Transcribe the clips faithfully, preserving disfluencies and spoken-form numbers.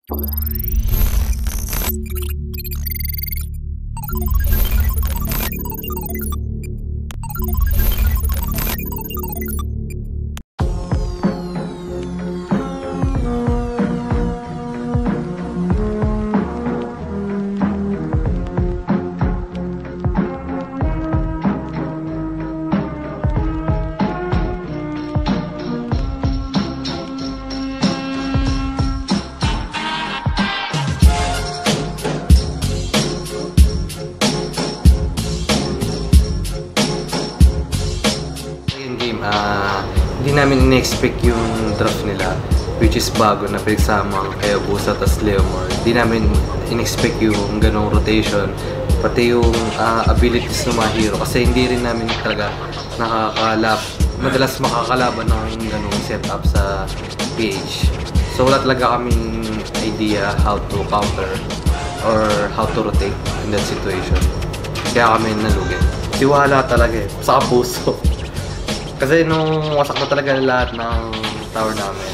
Uh, hindi namin in-expect yung draft nila, which is bago na pinagsama kaya Busa tas Leomore. Hindi namin in-expect yung ganong rotation, pati yung uh, abilities ng mga hero, kasi hindi rin namin talaga nakakalap, madalas makakalaban ng ganong setup sa P H. So wala talaga kaming idea how to counter or how to rotate in that situation. Kaya kami nalugi. Tiwala talaga eh, sa puso. Kasi nung wasak na talaga lahat ng tower namin,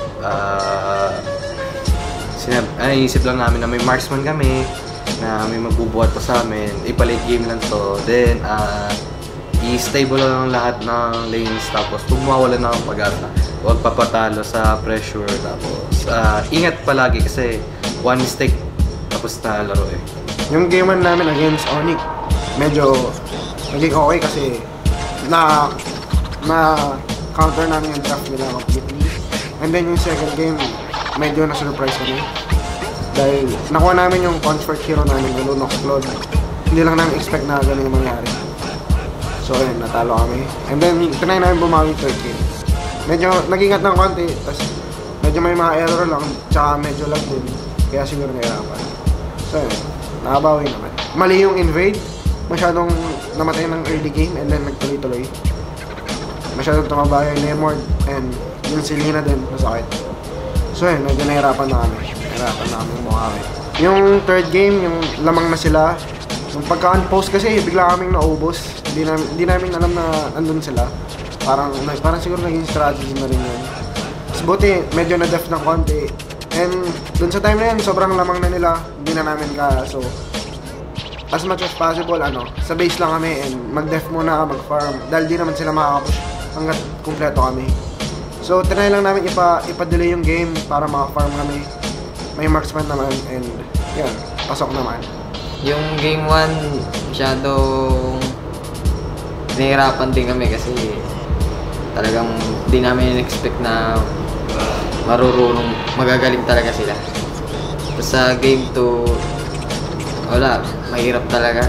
uh, sinab ay, isip lang namin na may marksman kami, na may magbubuhat pa sa amin, ipa-late game lang to, then uh, i-stable lang lahat ng lanes, tapos kung mawala na ang pag-asa, huwag papatalo sa pressure, tapos uh, ingat palagi kasi one mistake, tapos na laro eh. Yung game one namin against Onyx, medyo naging okay kasi na na counter namin yung draft nila completely. And then yung second game, medyo na-surprise kami. Dahil nakuha namin yung comfort hero namin, yung Lunox Cloud. Hindi lang namin expect na gano'n yung mangyari. So ayun, natalo kami. And then, tinay namin bumawi third game. Medyo nag-ingat ng konti, tapos medyo may mga error lang, tsaka medyo lag din. Kaya siguro nahirapan. So ayun, nakabawi naman. Mali yung invade, masyadong namatay ng early game, and then nagtuloy-tuloy. Masyadong tumaba yung Lemord and yung Selena din, masakit. So yun, medyo nahirapan na kami. Nahirapan na kami bumawi. Yung third game, yung lamang na sila. Yung pagka-unpost kasi, bigla kaming naubos. Hindi namin, hindi namin alam na andun sila. Parang, parang siguro naging strategy na rin yun. Tapos buti, medyo na-def ng konti. And dun sa time na yun, sobrang lamang na nila. Hindi na namin kaya. So, as much as possible, ano, sa base lang kami and mag-def muna, mag-farm. Dahil di naman sila makakapush hanggat kumpleto kami. So, tinry lang namin ipa, ipa-delay yung game para maka-farm kami. May marksman naman and yan, pasok naman. Yung game one, masyadong nahihirapan din kami kasi talagang di namin in-expect na marurunong, magagaling talaga sila. Tapos sa game two, wala, mahirap talaga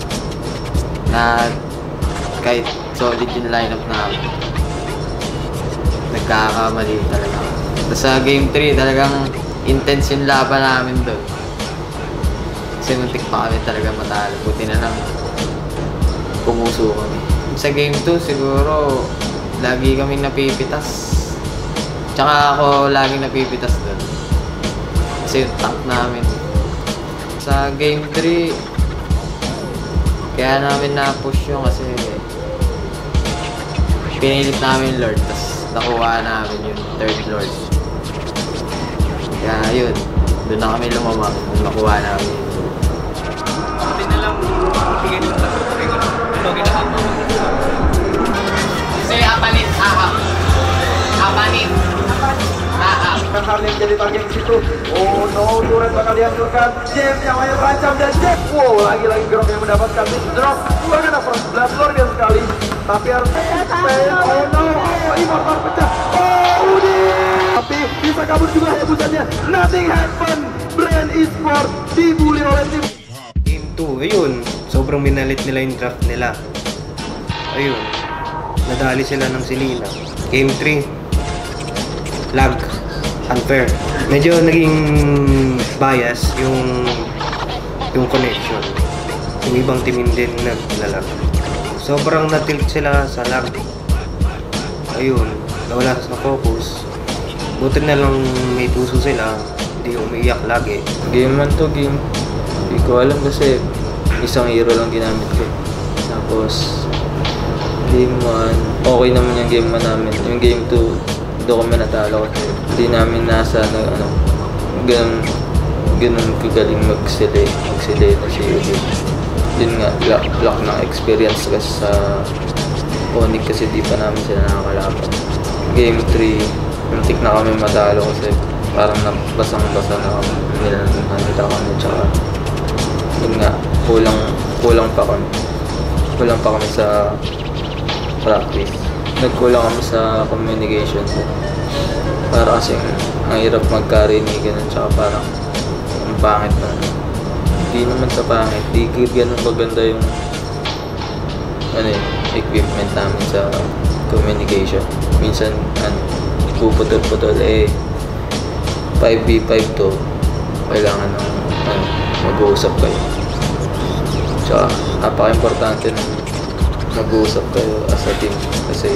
na kahit solid yung lineup namin, nagkakamali talaga. Tapos sa game three, talagang intense yung laban namin doon. Kasi muntik pa kami talaga matalo. Buti na lang pumuso kami. Sa game two, siguro lagi kaming napipitas. Tsaka ako laging napipitas doon. Kasi yung tank namin. Sa game three, kaya namin na-push yung kasi pinilit namin Lord, tapos nakuha namin yung third Lord. Kaya yun, doon na kami lumamang nung nakuha namin yung Lord. Hindi na lang bigay nila sa pagkakay ko na ito ginahapon. Kasi apalit, ahap. Apalit. Ahap. Kalian jadi target situ. Oh no, turret bakal dihancurkan. James yang main terancam dan James. Wow, lagi-lagi Grok yang mendapatkan drop. Bagaimana first blood luar biasa sekali. Tapi harus fail. Oh no, oh, Immortal pecah. Oh, Udi. Tapi bisa kabur juga hebusannya. Nothing happen. Bren Esports dibully oleh tim. Game two, ayun. Sobrang minalit nila yung draft nila. Ayun. Nadali sila ng Selena. Game three, lag. Unfair. Medyo naging bias yung yung connection. Yung ibang team din naglalag. Sobrang na-tilt sila sa lag. Ayun, nawala sa focus. Buti na lang may puso sila, hindi umiiyak lagi. Game one to game, hindi ko alam kasi isang hero lang ginamit ko. Tapos game one, okay naman yung game one namin. Yung game two, doon kami natalo kasi hindi namin nasa na, ano, ganun, ganun kagaling mag-select, mag-select na si Uli. Yun nga, lack, lack ng experience kasi sa Onyx kasi di pa namin sila nakakalaban. Game three, muntik na kami matalo kasi parang nabasang-basa na kami nila nila kami, tsaka yun nga, kulang, kulang pa kami. Kulang pa kami sa practice. Nagkulang kami sa communication. Para kasi ang hirap magkarinigan at saka parang ang pangit na. Hindi naman sa pangit, di ganun maganda yung ano yun, equipment namin sa communication. Minsan, ano, puputol-putol eh five v five to kailangan ng ano, mag-uusap kayo. Tsaka napaka-importante na mag-uusap kayo as a team kasi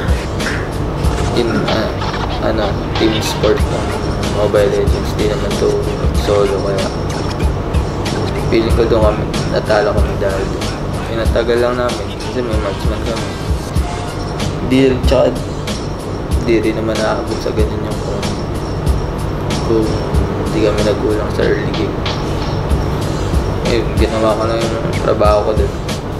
in uh, ano, team sport ng Mobile Legends, di naman to solo, kaya feeling ko doon kami natalo kami dahil pinatagal lang namin kasi may matchman kami. Di rin, tsaka di rin naman naabot sa ganyan yung kung kung hindi kami nagulang sa early game. Eh, ginawa ko lang yung trabaho ko dun.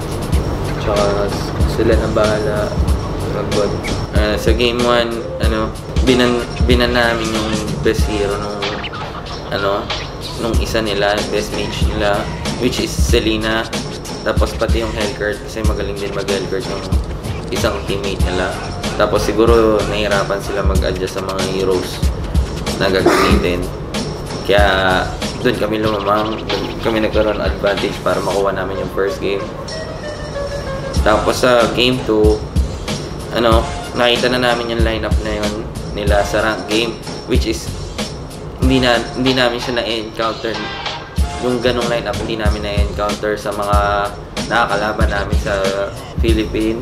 Tsaka sila na bahala mag-bot. Uh, sa game one, ano, binan, binan namin yung best hero nung, ano, nung isa nila, best mage nila, which is Selena. Tapos pati yung Hellcurt, kasi magaling din mag-Hellcurt yung isang teammate nila. Tapos siguro nahihirapan sila mag-adjust sa mga heroes na gagamitin. Kaya doon kami lumamang, doon kami nagkaroon advantage para makuha namin yung first game. Tapos sa game two, ano, nakita na namin yung lineup na yun nila sa rank game, which is hindi na hindi namin siya na-encounter yung ganong lineup, hindi namin na-encounter sa mga nakakalaban namin sa Philippines.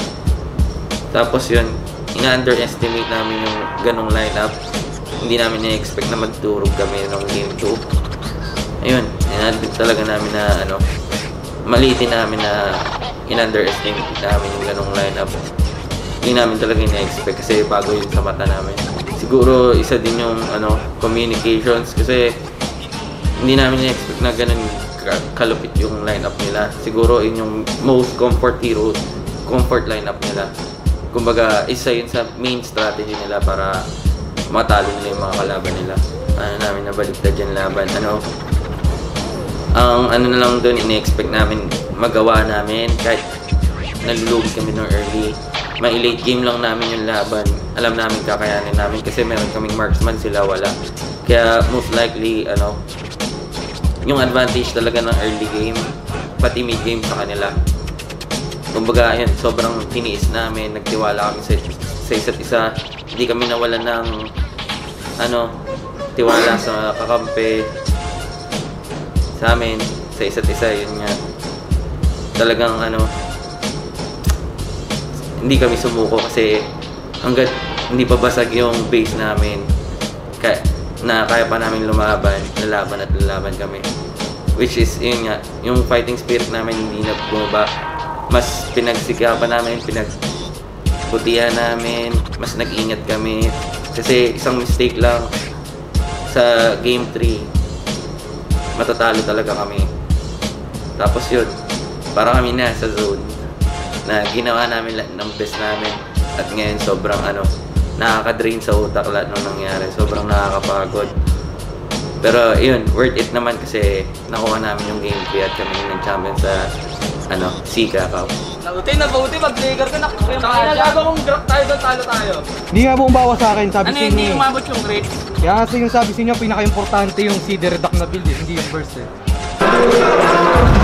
Tapos yun, ina-underestimate namin yung ganong lineup. Hindi namin na-expect na magturog kami ng game two. Ayun, ina-admit talaga namin na ano, maliitin namin na in-underestimate namin yung ganong lineup. Hindi namin talaga na-expect kasi bago yun sa mata namin. Siguro isa din yung ano, communications kasi hindi namin na-expect na ganun kalupit yung lineup nila. Siguro yun yung most comfort hero, comfort lineup nila. Kumbaga, isa yun sa main strategy nila para matalo nila yung mga kalaban nila. Ano namin nabaliktad yung laban. Ano, ang ano na lang doon, ine-expect namin magawa namin kahit nalulugi kami ng early. May late game lang namin yung laban. Alam namin kakayanin namin kasi meron kaming marksman, sila wala. Kaya most likely, ano, yung advantage talaga ng early game, pati mid game sa kanila. Kumbaga, yun, sobrang tiniis namin, nagtiwala kami sa, sa isa't isa. Hindi kami nawalan ng, ano, tiwala sa kakampi sa amin, sa isa't isa, yun nga. Talagang, ano, hindi kami sumuko kasi hanggat hindi pa basag yung base namin, kaya, na kaya pa namin lumaban, lalaban at lalaban kami. Which is, yun nga, yung fighting spirit namin hindi na bumaba. Mas pinagsikapan namin, pinagputihan namin, mas nag-ingat kami. Kasi isang mistake lang sa game three, matatalo talaga kami. Tapos yun, para kami na sa zone na ginawa namin ng best namin. At ngayon sobrang ano, nakaka-drain sa utak lahat nung nangyari. Sobrang nakakapagod. Pero yun, worth it naman kasi nakuha namin yung game three at kami yung champion sa ano, Sika Cup. Nauti na bauti, mag-trigger ka na. Saka nagawa kong drop tayo doon, talo tayo. Hindi nga buong bawa sa akin, sabi Ano sa hindi inyo. umabot yung rate? Kaya kasi yung sabi sa inyo, pinaka-importante yung seed reduct na build eh, hindi yung burst eh.